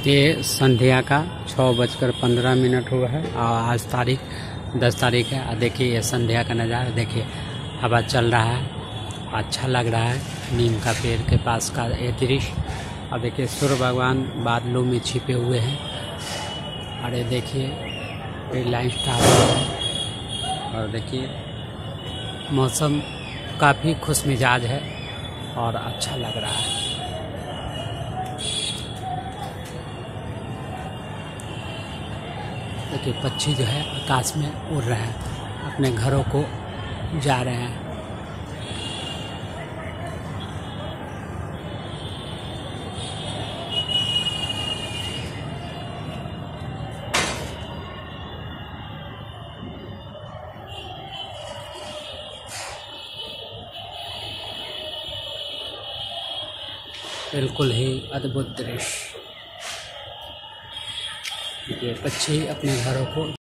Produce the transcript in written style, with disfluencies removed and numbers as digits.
ये संध्या का 6:15 हुआ है और आज तारीख 10 तारीख है। और देखिए ये संध्या का नज़ारा देखिए, हवा चल रहा है, अच्छा लग रहा है। नीम का पेड़ के पास का ये दृश्य। और देखिए सूर्य भगवान बादलों में छिपे हुए हैं। और ये देखिए ये लाइन टावर है। और देखिए मौसम काफ़ी खुशमिजाज है और अच्छा लग रहा है। देखिए पक्षी जो है आकाश में उड़ रहे हैं, अपने घरों को जा रहे हैं। बिल्कुल ही अद्भुत दृश्य। ये पक्षी अपने घरों को